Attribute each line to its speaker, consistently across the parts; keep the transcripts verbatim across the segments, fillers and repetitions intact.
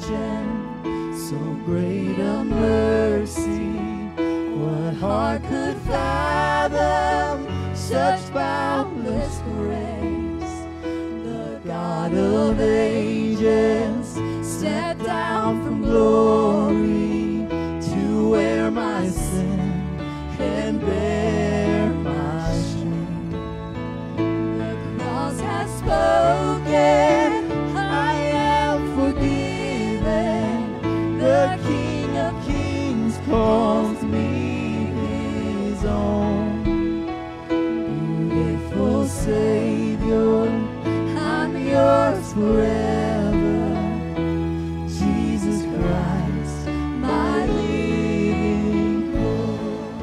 Speaker 1: and so great a mercy. What heart could fathom such boundless grace? The God of ages stepped down from glory to wear my sin and bear my shame. The cross has spoken, I am forgiven. The King of Kings calls me his own. Beautiful Savior, I'm yours forever. Jesus Christ, my living hope.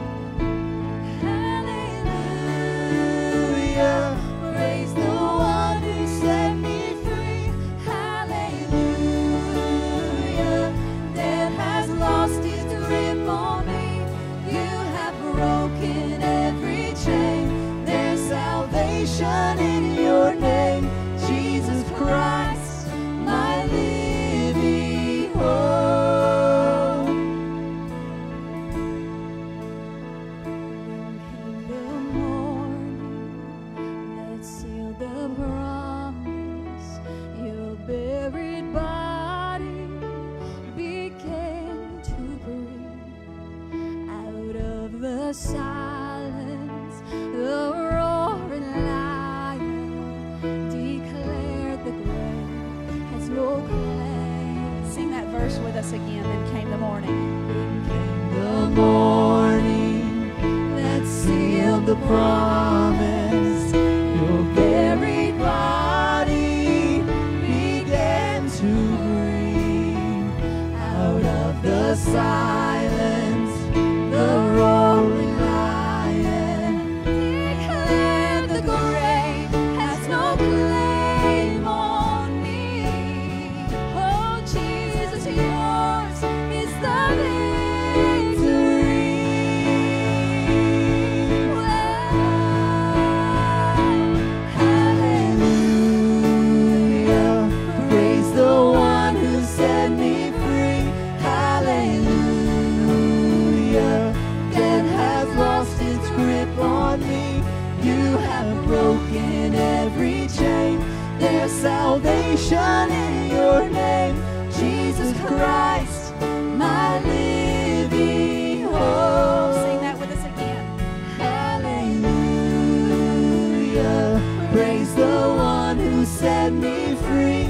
Speaker 1: Hallelujah, praise the one who set me free. Hallelujah, death has lost its grip on me. You have broken every chain. There's salvation in your name, Jesus Christ, my living hope. Then came the morning that sealed the promise. Your buried body began to breathe. Out of the silence, the roaring lion declared the grave has no claim.
Speaker 2: Sing that verse with us again. Then came the morning.
Speaker 1: The morning that sealed the promise. Your buried body began to breathe. Out of the silence, the roaring lion declared the grave has no claim on me. Oh, Jesus, yours is the victory. Well, hallelujah, praise the one who set me free. Hallelujah, death has lost its grip on me. You have broken every chain. There's salvation in your name, Jesus Christ, my living hope.
Speaker 2: Sing that with us again.
Speaker 1: Hallelujah, praise the one who set me free.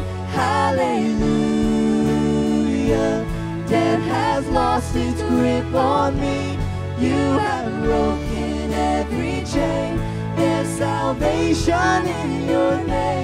Speaker 1: Hallelujah, death has lost its grip on me. You have broken every chain. There's salvation in your name,